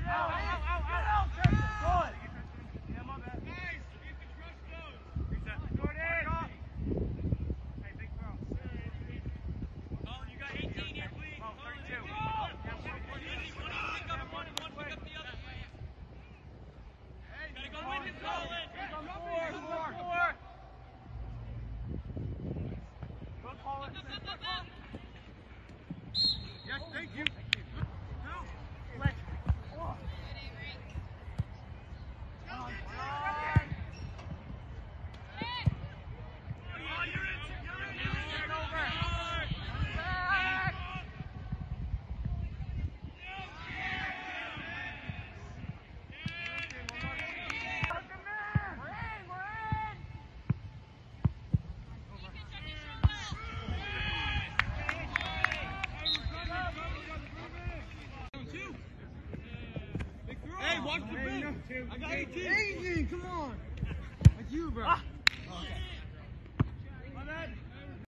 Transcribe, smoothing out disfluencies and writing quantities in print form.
Yes, thank you. Hey, watch the big. I got 18. Come on. That's you, bro. Okay. My bad.